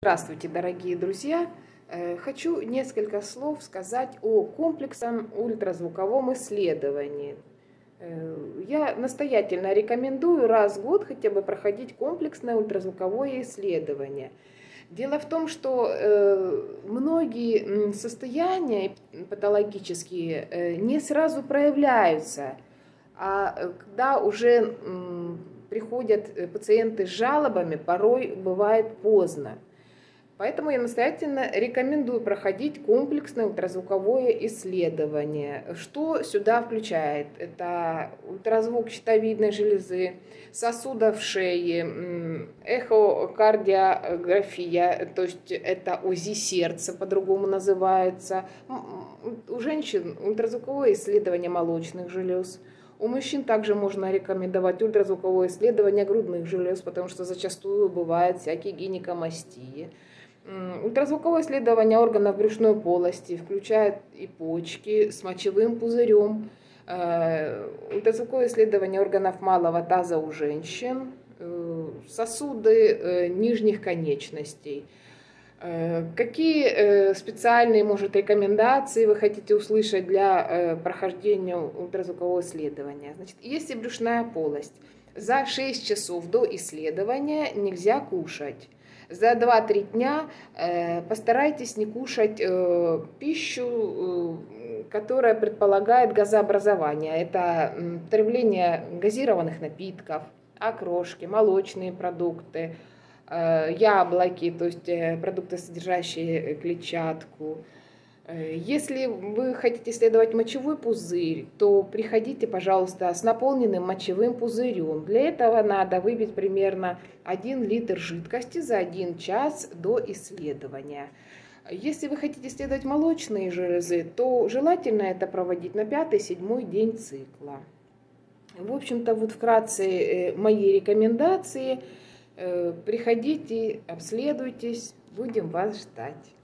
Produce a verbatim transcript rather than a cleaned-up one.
Здравствуйте, дорогие друзья! Хочу несколько слов сказать о комплексном ультразвуковом исследовании. Я настоятельно рекомендую раз в год хотя бы проходить комплексное ультразвуковое исследование. Дело в том, что многие состояния патологические не сразу проявляются, а когда уже приходят пациенты с жалобами, порой бывает поздно. Поэтому я настоятельно рекомендую проходить комплексное ультразвуковое исследование. Что сюда включает? Это ультразвук щитовидной железы, сосудов шеи, эхокардиография, то есть это УЗИ сердца, по-другому называется. У женщин ультразвуковое исследование молочных желез. У мужчин также можно рекомендовать ультразвуковое исследование грудных желез, потому что зачастую бывают всякие гинекомастии. Ультразвуковое исследование органов брюшной полости включает и почки с мочевым пузырем. Ультразвуковое исследование органов малого таза у женщин, сосуды нижних конечностей. Какие специальные, может, рекомендации вы хотите услышать для прохождения ультразвукового исследования? Значит, если брюшная полость, за шесть часов до исследования нельзя кушать. За два-три дня постарайтесь не кушать пищу, которая предполагает газообразование. Это потребление газированных напитков, окрошки, молочные продукты, яблоки, то есть продукты, содержащие клетчатку. Если вы хотите исследовать мочевой пузырь, то приходите, пожалуйста, с наполненным мочевым пузырем. Для этого надо выпить примерно один литр жидкости за один час до исследования. Если вы хотите исследовать молочные железы, то желательно это проводить на пятый-седьмой день цикла. В общем-то, вот вкратце мои рекомендации. Приходите, обследуйтесь, будем вас ждать.